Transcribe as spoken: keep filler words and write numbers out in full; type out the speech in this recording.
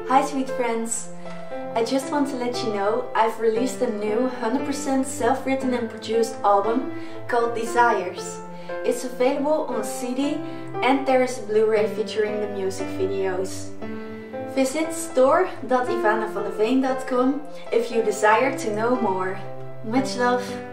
Hi sweet friends! I just want to let you know I've released a new one hundred percent self-written and produced album called Desires. It's available on C D and there is a Blu-ray featuring the music videos. Visit store dot ivana van veen dot com if you desire to know more. Much love!